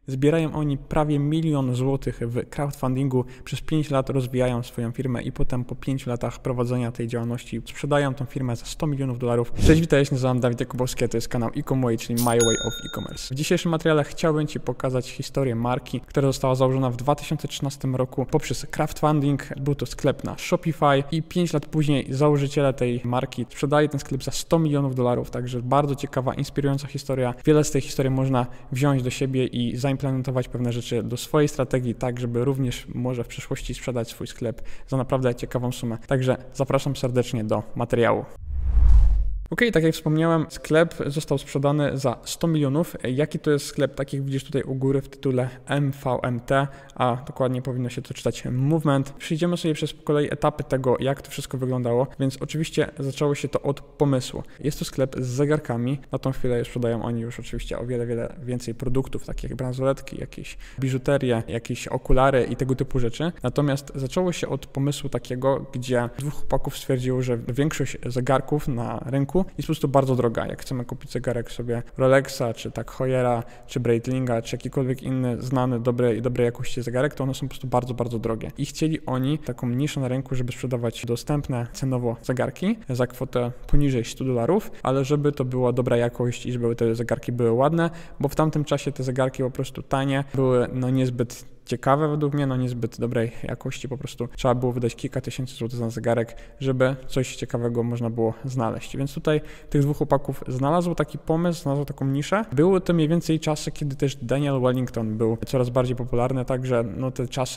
Zbierają oni prawie 1 000 000 złotych w crowdfundingu, przez 5 lat rozwijają swoją firmę i potem po 5 latach prowadzenia tej działalności sprzedają tą firmę za $100 milionów. Cześć, witaj, ja się nazywam Dawid Jakubowski, a to jest kanał EcoMoWay, czyli My Way of E-Commerce. W dzisiejszym materiale chciałbym Ci pokazać historię marki, która została założona w 2013 roku poprzez crowdfunding. Był to sklep na Shopify i 5 lat później założyciele tej marki sprzedali ten sklep za $100 milionów, także bardzo ciekawa, inspirująca historia. Wiele z tej historii można wziąć do siebie i zaimplementować pewne rzeczy do swojej strategii, tak żeby również może w przyszłości sprzedać swój sklep za naprawdę ciekawą sumę. Także zapraszam serdecznie do materiału. Tak jak wspomniałem, sklep został sprzedany za 100 milionów. Jaki to jest sklep? Tak jak widzisz tutaj u góry w tytule MVMT, a dokładnie powinno się to czytać Movement. Przejdziemy sobie przez kolei etapy tego, jak to wszystko wyglądało, więc oczywiście zaczęło się to od pomysłu. Jest to sklep z zegarkami. Na tą chwilę sprzedają oni już oczywiście o wiele więcej produktów, takich jak bransoletki, jakieś biżuterię, jakieś okulary i tego typu rzeczy. Natomiast zaczęło się od pomysłu takiego, gdzie dwóch chłopaków stwierdziło, że większość zegarków na rynku jest po prostu bardzo droga. Jak chcemy kupić zegarek sobie Rolexa, czy tak Heuera, czy Breitlinga, czy jakikolwiek inny znany, dobrej jakości zegarek, to one są po prostu bardzo drogie. I chcieli oni taką niszę na rynku, żeby sprzedawać dostępne cenowo zegarki za kwotę poniżej $100, ale żeby to była dobra jakość i żeby te zegarki były ładne, bo w tamtym czasie te zegarki po prostu tanie, były niezbyt ciekawe według mnie, niezbyt dobrej jakości, po prostu trzeba było wydać kilka tysięcy złotych za zegarek, żeby coś ciekawego można było znaleźć. Więc tutaj tych dwóch chłopaków znalazło taki pomysł, znalazło taką niszę. Były to mniej więcej czasy, kiedy też Daniel Wellington był coraz bardziej popularny, także te czasy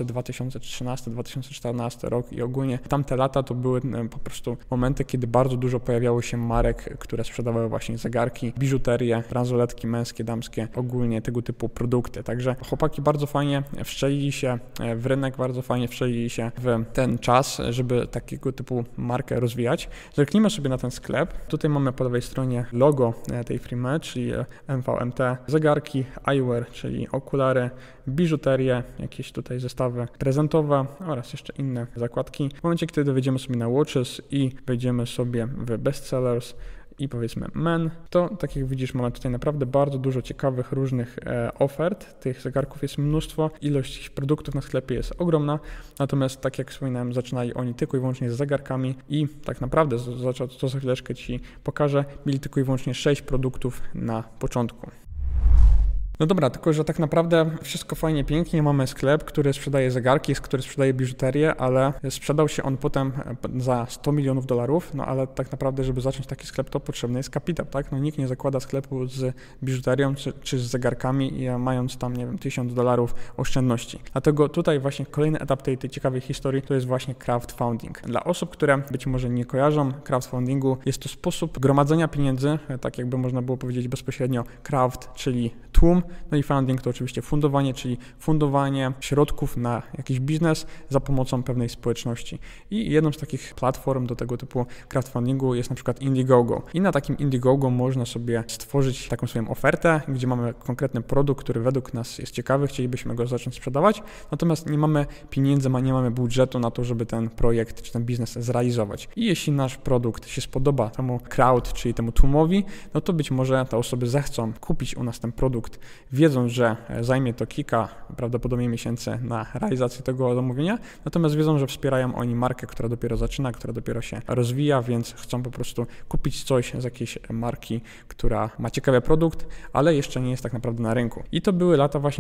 2013-2014 rok i ogólnie tamte lata to były po prostu momenty, kiedy bardzo dużo pojawiało się marek, które sprzedawały właśnie zegarki, biżuterię, bransoletki męskie, damskie, ogólnie tego typu produkty. Także chłopaki bardzo fajnie wszczelili się w rynek, bardzo fajnie wszczelili się w ten czas, żeby takiego typu markę rozwijać. Zerknijmy sobie na ten sklep. Tutaj mamy po lewej stronie logo tej firmy, czyli MVMT, zegarki, eyewear, czyli okulary, biżuterię, jakieś tutaj zestawy prezentowe oraz jeszcze inne zakładki. W momencie, kiedy wejdziemy sobie na Watches i wejdziemy sobie w Bestsellers, i powiedzmy men, to tak jak widzisz, mamy tutaj naprawdę bardzo dużo ciekawych różnych ofert. Tych zegarków jest mnóstwo, ilość produktów na sklepie jest ogromna, natomiast tak jak wspominałem, zaczynali oni tylko i wyłącznie z zegarkami i tak naprawdę, to za chwileczkę Ci pokażę, mieli tylko i wyłącznie 6 produktów na początku. No dobra, tylko że tak naprawdę wszystko fajnie, pięknie, mamy sklep, który sprzedaje zegarki, który sprzedaje biżuterię, ale sprzedał się on potem za $100 milionów, no ale tak naprawdę, żeby zacząć taki sklep, to potrzebny jest kapitał, tak? Nikt nie zakłada sklepu z biżuterią czy z zegarkami, mając tam, nie wiem, $1000 oszczędności. Dlatego tutaj właśnie kolejny etap tej ciekawej historii to jest właśnie crowdfunding. Dla osób, które być może nie kojarzą crowdfundingu, jest to sposób gromadzenia pieniędzy, tak jakby można było powiedzieć bezpośrednio crowd, czyli tłum, i funding to oczywiście fundowanie, czyli fundowanie środków na jakiś biznes za pomocą pewnej społeczności. I jedną z takich platform do tego typu crowdfundingu jest na przykład Indiegogo. I na takim Indiegogo można sobie stworzyć taką swoją ofertę, gdzie mamy konkretny produkt, który według nas jest ciekawy, chcielibyśmy go zacząć sprzedawać, natomiast nie mamy pieniędzy, nie mamy budżetu na to, żeby ten projekt czy ten biznes zrealizować. I jeśli nasz produkt się spodoba temu crowd, czyli temu tłumowi, no to być może te osoby zechcą kupić u nas ten produkt, wiedzą, że zajmie to kilka prawdopodobnie miesięcy na realizację tego zamówienia, natomiast wiedzą, że wspierają oni markę, która dopiero zaczyna, która dopiero się rozwija, więc chcą po prostu kupić coś z jakiejś marki, która ma ciekawy produkt, ale jeszcze nie jest tak naprawdę na rynku. I to były lata właśnie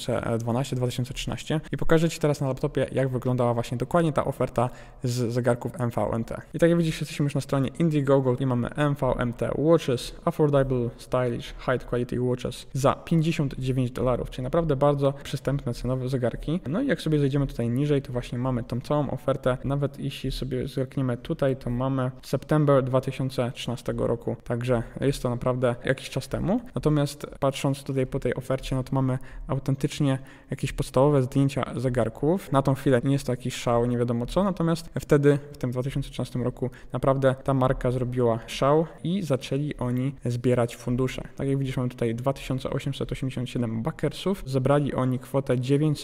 2012-2013 i pokażę Ci teraz na laptopie, jak wyglądała właśnie dokładnie ta oferta z zegarków MVMT. I tak jak widzisz, jesteśmy już na stronie Indiegogo i mamy MVMT Watches, Affordable, Stylish, High Quality Watches za $59, czyli naprawdę bardzo przystępne cenowe zegarki. No i jak sobie zejdziemy tutaj niżej, to właśnie mamy tą całą ofertę. Nawet jeśli sobie zerkniemy tutaj, to mamy September 2013 roku, także jest to naprawdę jakiś czas temu. Natomiast patrząc tutaj po tej ofercie, no to mamy autentycznie jakieś podstawowe zdjęcia zegarków. Na tą chwilę nie jest to jakiś szał, nie wiadomo co, natomiast wtedy, w tym 2013 roku, naprawdę ta marka zrobiła szał i zaczęli oni zbierać fundusze. Tak jak widzisz, mamy tutaj 2008 887 backersów. Zebrali oni kwotę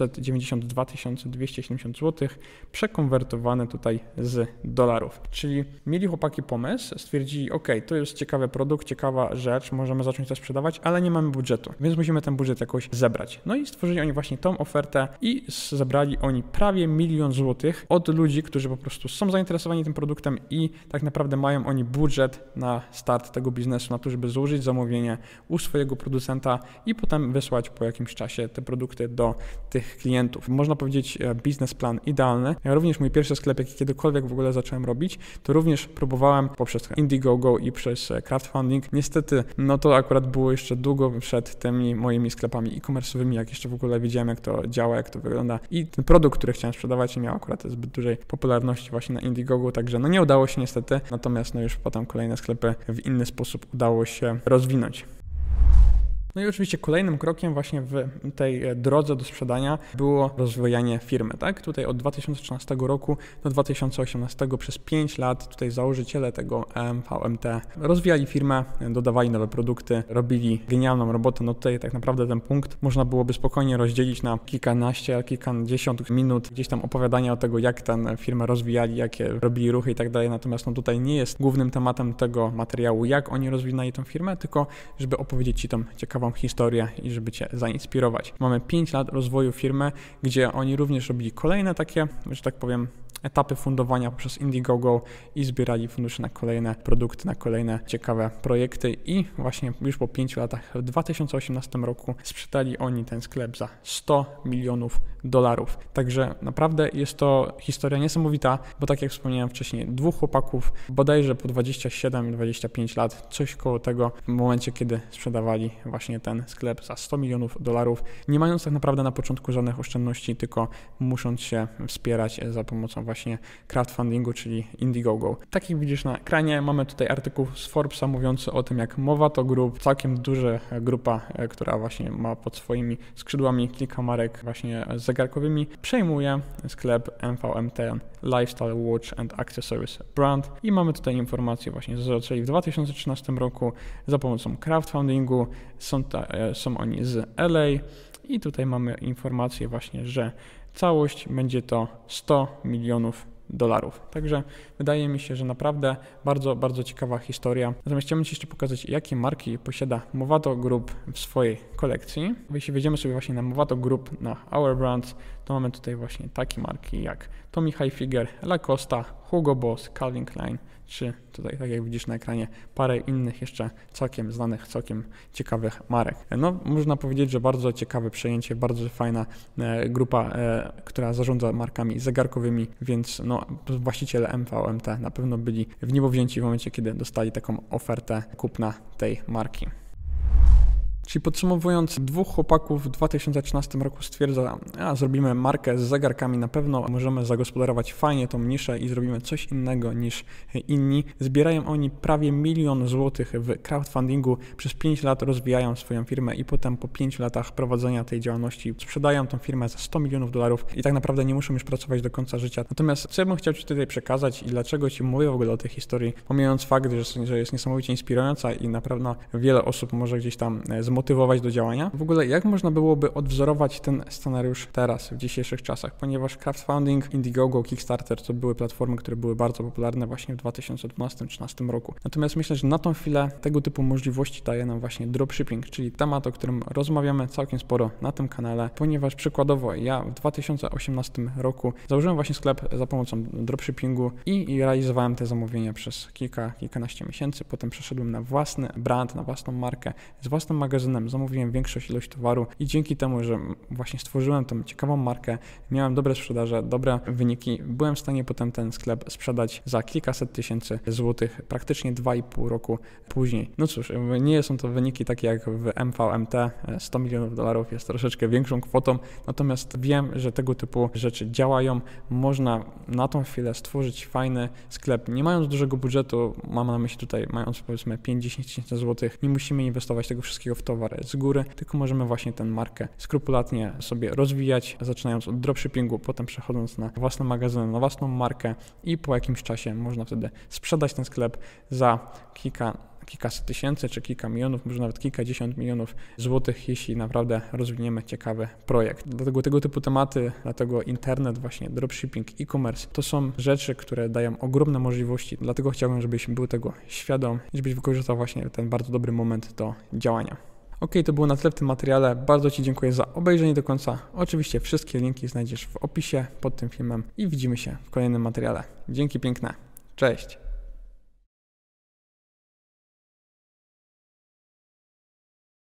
992 270 zł, przekonwertowane tutaj z dolarów. Czyli mieli chłopaki pomysł, stwierdzili, ok, to jest ciekawy produkt, ciekawa rzecz, możemy zacząć to sprzedawać, ale nie mamy budżetu, więc musimy ten budżet jakoś zebrać. No i stworzyli oni właśnie tą ofertę i zebrali oni prawie 1 000 000 złotych od ludzi, którzy po prostu są zainteresowani tym produktem i tak naprawdę mają oni budżet na start tego biznesu, na to, żeby złożyć zamówienie u swojego producenta i potem wysłać po jakimś czasie te produkty do tych klientów. Można powiedzieć biznesplan idealny. Ja również mój pierwszy sklep, jaki kiedykolwiek w ogóle zacząłem robić, to również próbowałem poprzez Indiegogo i przez crowdfunding. Niestety, no to akurat było jeszcze długo przed tymi moimi sklepami e-commerce'owymi, jak jeszcze w ogóle wiedziałem, jak to działa, jak to wygląda i ten produkt, który chciałem sprzedawać, nie miał akurat zbyt dużej popularności właśnie na Indiegogo, także no nie udało się niestety, natomiast no już potem kolejne sklepy w inny sposób udało się rozwinąć. No i oczywiście kolejnym krokiem właśnie w tej drodze do sprzedania było rozwijanie firmy, tak? Tutaj od 2013 roku do 2018 przez 5 lat tutaj założyciele tego MVMT rozwijali firmę, dodawali nowe produkty, robili genialną robotę. No tutaj tak naprawdę ten punkt można byłoby spokojnie rozdzielić na kilkanaście, kilkadziesiąt minut gdzieś tam opowiadania o tego, jak tę firmę rozwijali, jakie robili ruchy i tak dalej. Natomiast no tutaj nie jest głównym tematem tego materiału, jak oni rozwinęli tą firmę, tylko żeby opowiedzieć Ci tą ciekawą historię i żeby Cię zainspirować. Mamy 5 lat rozwoju firmy, gdzie oni również robili kolejne takie, że tak powiem, etapy fundowania poprzez Indiegogo i zbierali fundusze na kolejne produkty, na kolejne ciekawe projekty i właśnie już po 5 latach w 2018 roku sprzedali oni ten sklep za 100 milionów dolarów. Także naprawdę jest to historia niesamowita, bo tak jak wspomniałem wcześniej, dwóch chłopaków, bodajże po 27-25 lat, coś koło tego w momencie, kiedy sprzedawali właśnie ten sklep za 100 milionów dolarów, nie mając tak naprawdę na początku żadnych oszczędności, tylko musząc się wspierać za pomocą właśnie crowdfundingu, czyli Indiegogo. Tak jak widzisz na ekranie, mamy tutaj artykuł z Forbesa mówiący o tym, jak Movato Group, całkiem duża grupa, która właśnie ma pod swoimi skrzydłami kilka marek właśnie zegarkowymi, przejmuje sklep MVMT Lifestyle Watch and Accessories Brand i mamy tutaj informacje właśnie, że zaczęli w 2013 roku za pomocą crowdfundingu, są oni z LA i tutaj mamy informację właśnie, że całość będzie to 100 milionów dolarów. Także wydaje mi się, że naprawdę bardzo, bardzo ciekawa historia. Natomiast chciałbym Ci jeszcze pokazać, jakie marki posiada Movato Group w swojej kolekcji. Jeśli wejdziemy sobie właśnie na Movato Group, na Our Brands, to mamy tutaj właśnie takie marki jak Tommy Hilfiger, Lacoste, Hugo Boss, Calvin Klein, czy tutaj, tak jak widzisz na ekranie, parę innych jeszcze całkiem znanych, całkiem ciekawych marek. No, można powiedzieć, że bardzo ciekawe przejęcie, bardzo fajna grupa, która zarządza markami zegarkowymi, więc no, właściciele MVMT na pewno byli w niebo wzięci w momencie, kiedy dostali taką ofertę kupna tej marki. Czyli podsumowując, dwóch chłopaków w 2013 roku stwierdza, zrobimy markę z zegarkami, na pewno możemy zagospodarować fajnie tą niszę i zrobimy coś innego niż inni. Zbierają oni prawie 1 000 000 złotych w crowdfundingu, przez 5 lat rozwijają swoją firmę i potem po 5 latach prowadzenia tej działalności sprzedają tą firmę za 100 milionów dolarów i tak naprawdę nie muszą już pracować do końca życia. Natomiast co ja bym chciał Ci tutaj przekazać i dlaczego Ci mówię w ogóle o tej historii, pomijając fakt, że jest niesamowicie inspirująca i na pewno wiele osób może gdzieś tam zmotywować do działania. W ogóle jak można byłoby odwzorować ten scenariusz teraz, w dzisiejszych czasach, ponieważ crowdfunding, Indiegogo, Kickstarter to były platformy, które były bardzo popularne właśnie w 2012-2013 roku. Natomiast myślę, że na tą chwilę tego typu możliwości daje nam właśnie dropshipping, czyli temat, o którym rozmawiamy całkiem sporo na tym kanale, ponieważ przykładowo ja w 2018 roku założyłem właśnie sklep za pomocą dropshippingu i realizowałem te zamówienia przez kilkanaście miesięcy. Potem przeszedłem na własny brand, na własną markę, z własnym magazynem, zamówiłem większą ilość towaru i dzięki temu, że właśnie stworzyłem tą ciekawą markę, miałem dobre sprzedaże, dobre wyniki, byłem w stanie potem ten sklep sprzedać za kilkaset tysięcy złotych, praktycznie 2,5 roku później. No cóż, nie są to wyniki takie jak w MVMT, 100 milionów dolarów jest troszeczkę większą kwotą, natomiast wiem, że tego typu rzeczy działają, można na tą chwilę stworzyć fajny sklep, nie mając dużego budżetu, mam na myśli tutaj, mając powiedzmy 5-10 tysięcy złotych, nie musimy inwestować tego wszystkiego w towar z góry, tylko możemy właśnie tę markę skrupulatnie sobie rozwijać, zaczynając od dropshippingu, potem przechodząc na własny magazyn, na własną markę i po jakimś czasie można wtedy sprzedać ten sklep za kilkaset tysięcy, czy kilka milionów, może nawet kilkadziesiąt milionów złotych, jeśli naprawdę rozwiniemy ciekawy projekt. Dlatego tego typu tematy, dlatego internet, właśnie dropshipping, e-commerce, to są rzeczy, które dają ogromne możliwości, dlatego chciałbym, żebyś był tego świadom i żebyś wykorzystał właśnie ten bardzo dobry moment do działania. Ok, to było na tyle w tym materiale. Bardzo Ci dziękuję za obejrzenie do końca. Oczywiście wszystkie linki znajdziesz w opisie pod tym filmem i widzimy się w kolejnym materiale. Dzięki piękne. Cześć!